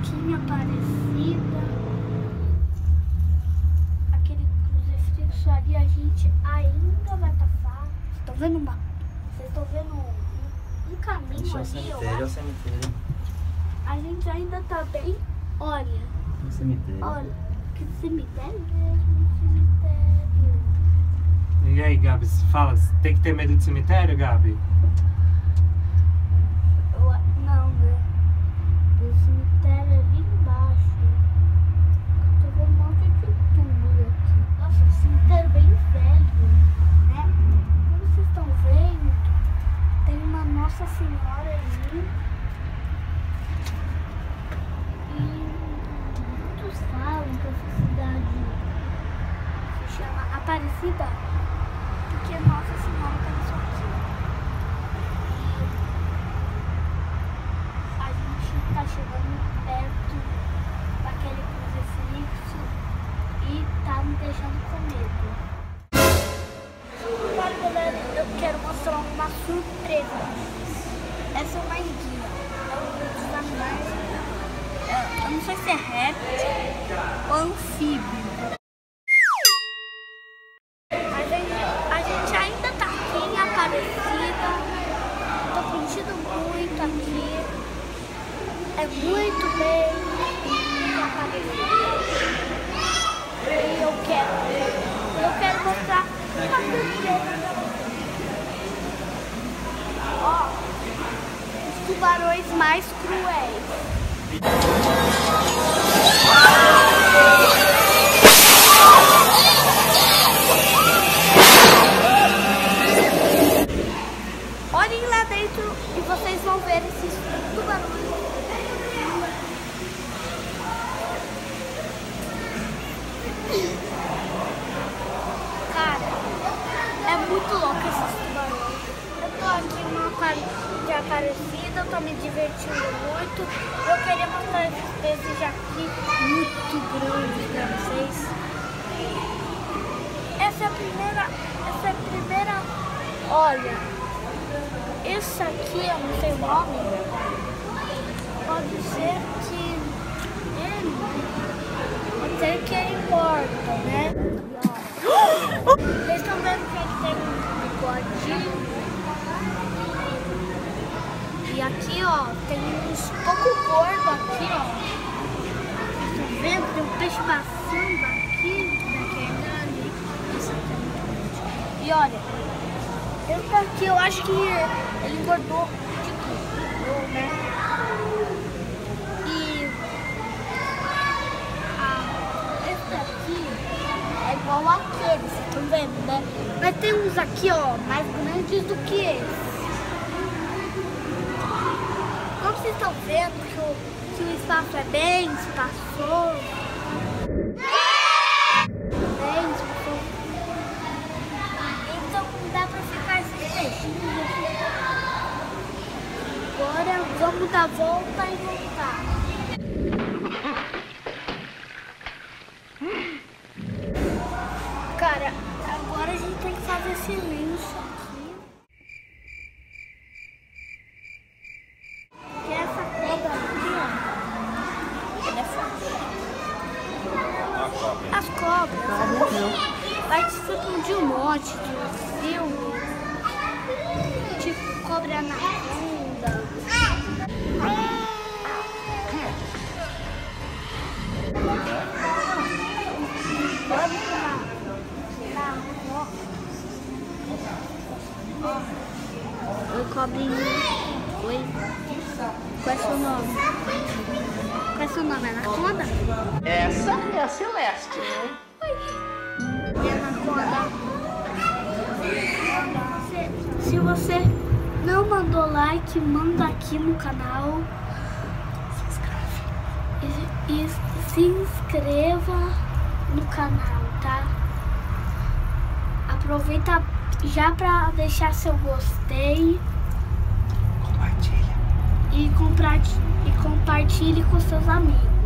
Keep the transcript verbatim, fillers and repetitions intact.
aqui em Aparecida. Aquele crucifixo ali a gente ainda vai passar. Vocês estão vendo uma... Vocês estão vendo um, um caminho Esse é o ali, cemitério, eu é o acho. cemitério. A gente ainda tá bem... Olha, É o cemitério. olha. Que cemitério mesmo, cemitério. E aí, Gabi, fala, tem que ter medo de cemitério, Gabi? Eu, não, né? O cemitério é ali embaixo. Eu tô vendo um monte de túmulo aqui. Nossa, o cemitério é bem velho, né? Como vocês estão vendo, tem uma Nossa Senhora ali. E muitos falam que essa cidade se chama Aparecida porque Nossa Senhora apareceu aqui. E a gente tá chegando perto daquele crucifixo e tá me deixando com medo. Agora, galera, eu quero mostrar uma surpresa. Essa é uma enguia. É um dos animais. Eu não sei se é réptil ou anfíbio. A gente, a gente ainda tá aqui em Aparecida. Tô curtindo muito aqui. É muito bem em Aparecida. E eu quero, eu quero mostrar uma surpresa. Ó, os tubarões mais cruéis. Olhem lá dentro e vocês vão ver esses tubarões. Cara, é muito louco esses tubarões. Eu tô aqui no aquário de Aparecida, eu tô me divertindo muito. Eu queria mostrar esses peixes aqui muito grandes pra vocês. Essa é a primeira, essa é a primeira, olha, esse aqui, eu não sei o nome, pode ser que ele, pode ser que ele importa, né? E olha, vocês estão vendo que ele tem um bigodinho. E aqui, ó, tem uns pouco gordo aqui, ó. Tá vendo? Tem um peixe passando aqui, daquele ali. Esse aqui é muito grande. E olha, esse daqui eu acho que ele engordou de tudo, né? E ah, esse daqui é igual àquele, vocês estão vendo, né? Mas tem uns aqui, ó, mais grandes do que esse. Como vocês estão vendo que o, que o espaço é bem espaçoso. Bem espaçoso. Então dá pra ficar esses peixinhos aqui. Agora vamos dar volta e voltar. Cara, agora a gente tem que fazer silêncio aqui. Porque essa cobra aqui, ó, ela é forte. As cobras participam de um monte de filme, tipo Cobra Anaconda. Oi, cobrinha. Oi. Qual é seu nome? Qual é seu nome? Anaconda? Essa é a Celeste. Oi. Anaconda. Se, se você não mandou like, manda aqui no canal. Se inscreve. E, e se inscreva no canal, tá? Aproveita já pra deixar seu gostei. Compartilha. E, e compartilhe com seus amigos.